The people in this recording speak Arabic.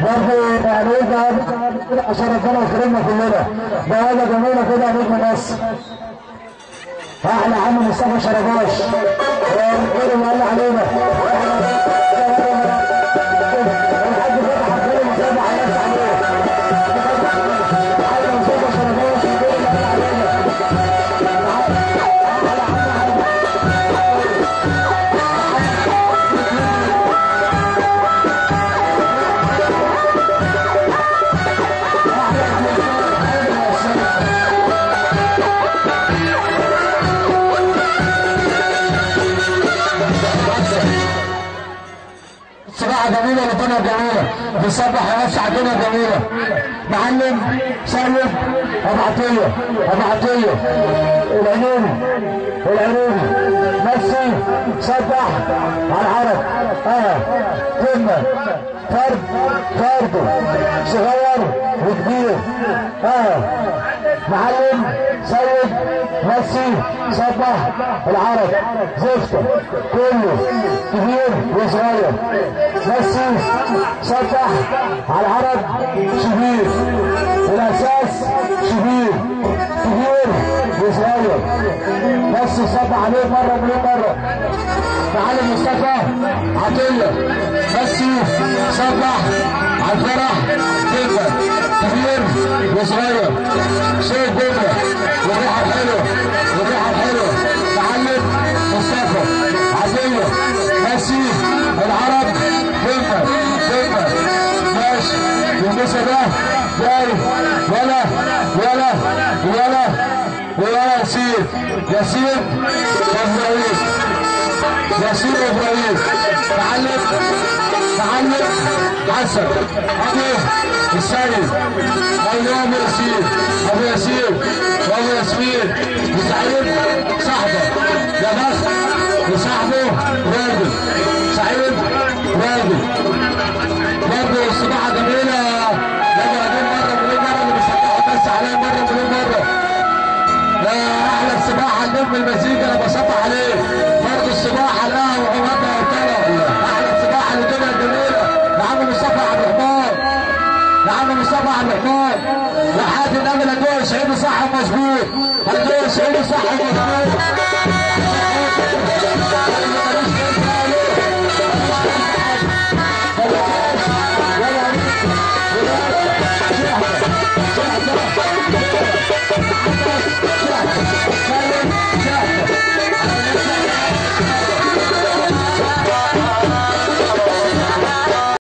برضه يعني عشان ربنا يكرمنا كلنا. بقالة جميلة كده نجم مصر. احلى عم مصطفى شرباش والخير اللي قال علينا. الحاج فتح الخير مصطفى حياس عليه. احلى مصطفى شرباش والخير اللي قال علينا. سباحة جميلة لدنيا جميلة، بيسبح نفس عدنيا جميلة. معلم سيد أبو عطية، أبو عطية العنيني ميسي سبح على العرب. كلمة فرد صغير وكبير. معلم سيد ميسي سبح العرب زفته كله كبير وصغير. ميسي سبح على العرب شبير، الاساس شبير كبير وصغير. ميسي سبح عليه مره مليون مره. معلم مصطفى عطيه ميسي سبح على الفرح جدا كبير وصغير. شيء جدا والريحه الحلوه معلم مصطفى عطيه ميسي العرب جدا ماشي. والنسا ده جاي ولا ياسين ابراهيم معلم حسن ابو السيد ابو ياسين وسعيد صاحبه يا بخت وصاحبه راجل سعيد راجل. برضه السباحه جميله لما مره اللي بيسبحوا بس عليه مره مليون مره. احلى السباحه النجم المزيكا انا بصبح عليه. برضه السباحه القهوه وغدا وطلع. احلى السباحه اللي الدنيا الجميله لعم مصطفى عبد الرحمن لحد النبي. الجو الشعبي صح مظبوط، الجو الشعبي صح مظبوط.